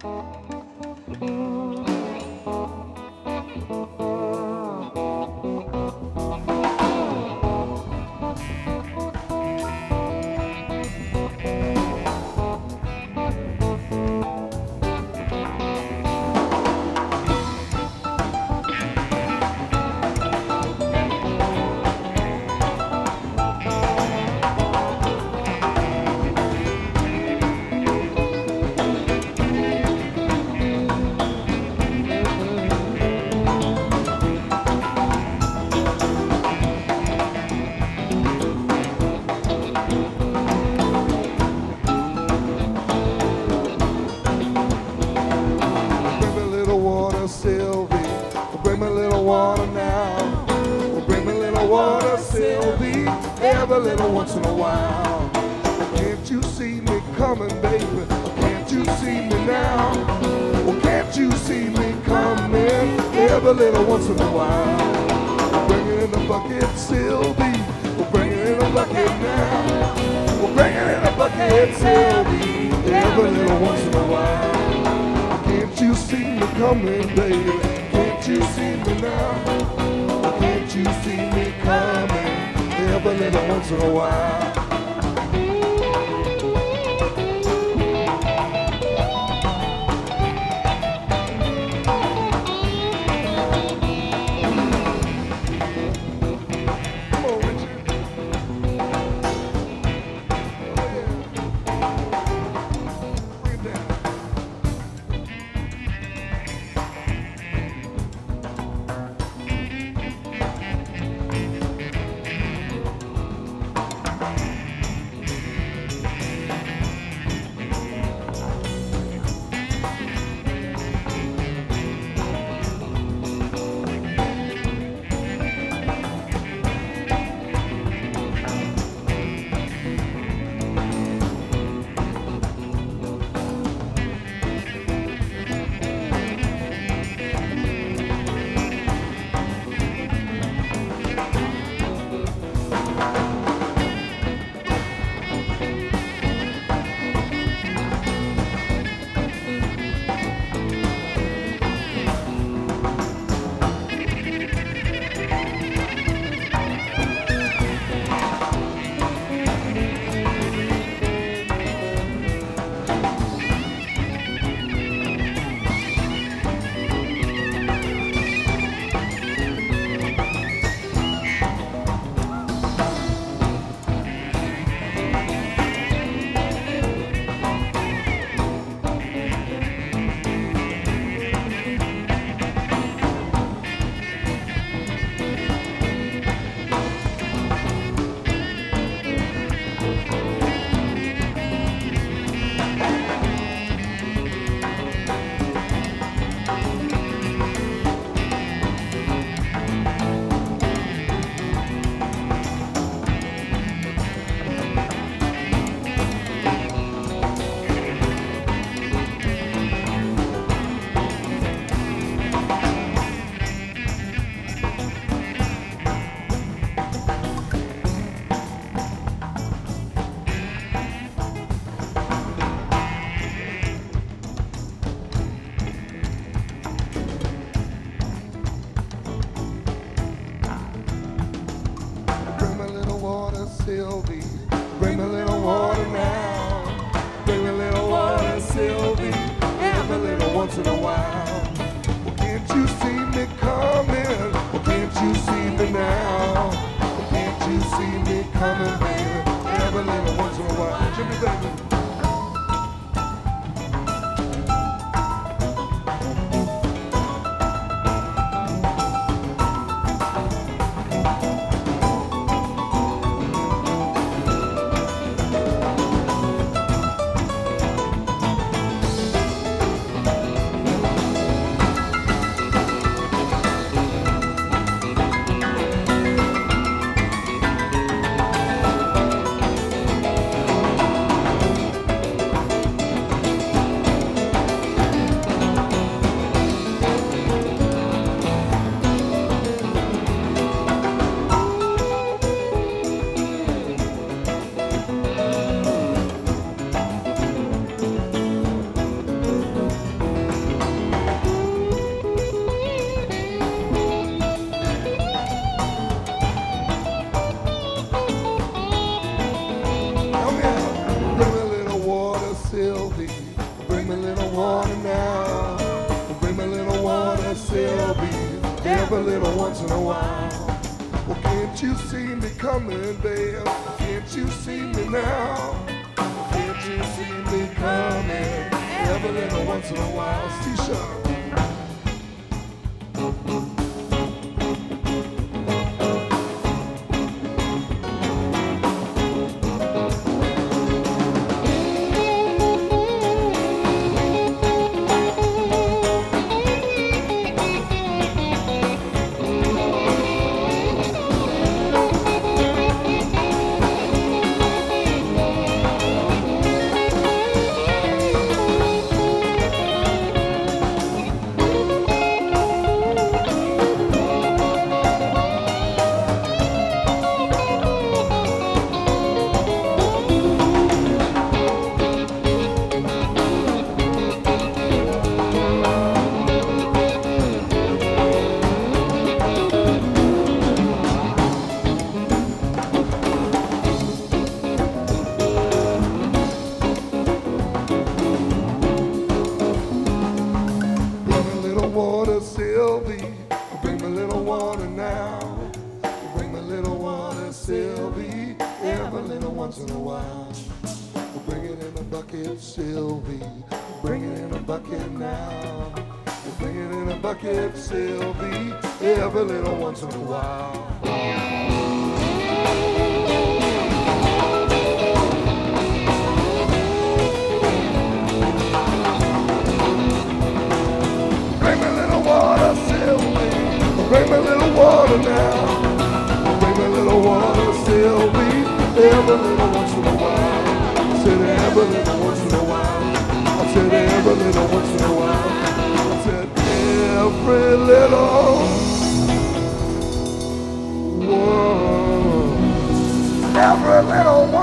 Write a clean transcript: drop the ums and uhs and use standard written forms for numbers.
Every little once in a while. Can't you see me coming, baby? Can't you see me now? Well, can't you see me coming? Every little once in a while. Bring it in the bucket, Sylvie. We'll bring it in the bucket now. We'll bring it in the bucket, Sylvie. Every little once in a while. Can't you see me coming, baby? Can't you see me now? Can't you see me coming? Every little once in a while. Come on, Richard. Oh, yeah. Bring it down. Sylvie, bring me a little water now. Bring me a little water, Sylvie, every little once in a while. Well, can't you see me coming? Well, can't you see me now? Well, can't you see me coming, baby? Every little once in a while. Jimmy, baby. Sylvie. Bring me a little water now. Bring me a little water, Sylvie. Every little once in a while. Well, can't you see me coming, babe? Can't you see me now? Can't you see me coming? Every little once in a while. C-sharp. Sylvie, bring me a little water now. Bring me a little water, Sylvie, every little once in a while. Bring it in a bucket, Sylvie, bring it in a bucket now. Bring it in a bucket, Sylvie, every little once in a while. Bring me a little water now. Bring me a little water, Sylvie, every little once in a while. I said every little once in a while. I said every little once in a while. I said every little. Whoa. Every little one.